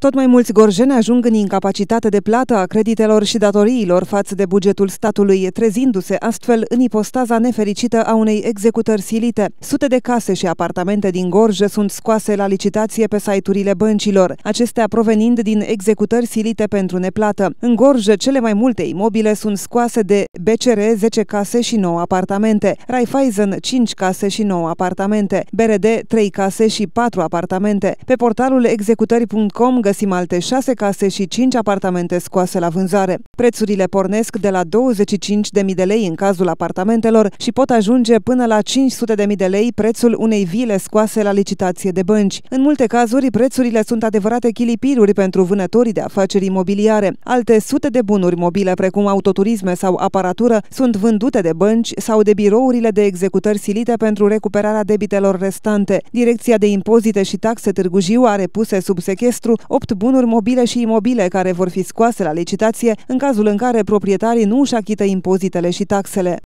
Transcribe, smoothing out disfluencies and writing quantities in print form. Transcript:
Tot mai mulți gorjeni ajung în incapacitate de plată a creditelor și datoriilor față de bugetul statului, trezindu-se astfel în ipostaza nefericită a unei executări silite. Sute de case și apartamente din Gorj sunt scoase la licitație pe site-urile băncilor, acestea provenind din executări silite pentru neplată. În Gorj, cele mai multe imobile sunt scoase de BCR 10 case și 9 apartamente, Raiffeisen 5 case și 9 apartamente, BRD 3 case și 4 apartamente. Pe portalul executări.com găsim alte 6 case și 5 apartamente scoase la vânzare. Prețurile pornesc de la 25.000 de lei în cazul apartamentelor și pot ajunge până la 500.000 de lei prețul unei vile scoase la licitație de bănci. În multe cazuri, prețurile sunt adevărate chilipiruri pentru vânătorii de afaceri imobiliare. Alte sute de bunuri mobile, precum autoturisme sau aparatură, sunt vândute de bănci sau de birourile de executări silite pentru recuperarea debitelor restante. Direcția de Impozite și Taxe Târgu Jiu are puse sub sechestru 8 bunuri mobile și imobile care vor fi scoase la licitație în cazul în care proprietarii nu își achită impozitele și taxele.